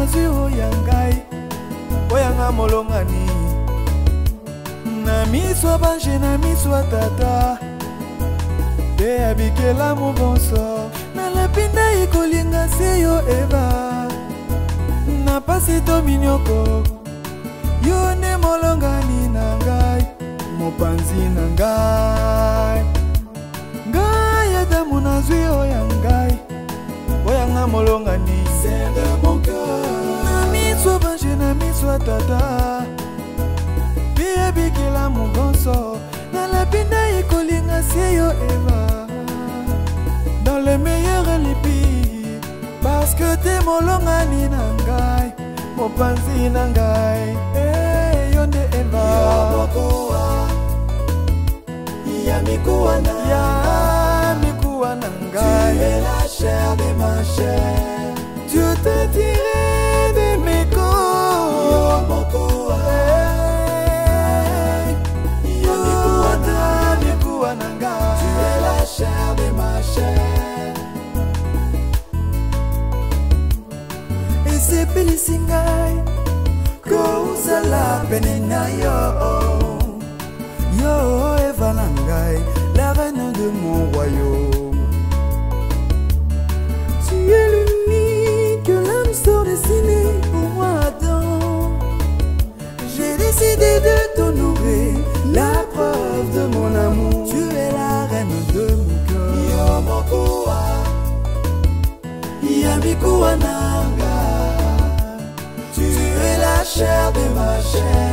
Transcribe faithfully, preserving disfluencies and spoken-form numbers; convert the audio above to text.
nazwi oya ngai oyanga molongani na miso bange na miso tata pe abikela mobonso na lapinda ikolinga se yo eva na pasi to minyoko yo ne molongani na ngai mopanzi na ngai ngai adamu nazwi oya ngai oyanga molongani na miso bange na miso tata pe abikela mobonso na lapinda ikolinga se yo eva dans le meilleur lipi parce que t'es molongani na ngai mopanzi na ngai eh yo nde eva ya mikuwa na ya mikuwa na ngai tu es la chair de ma chair tu t'es tiré de mes corps yo mokuwa yo ta mikuwa na ngai tu es la chair de ma chair esepelisi ngai kozala pene na yo yo eva na ngai la reine de mon royaume tu es l'unique que l'âme sort dessinée pour moi Adam j'ai décidé de t'honorer la preuve de mon amour tu es la reine de mon cœur yo mokuwa ya mikuwa na ngai tu es la chair de ma chair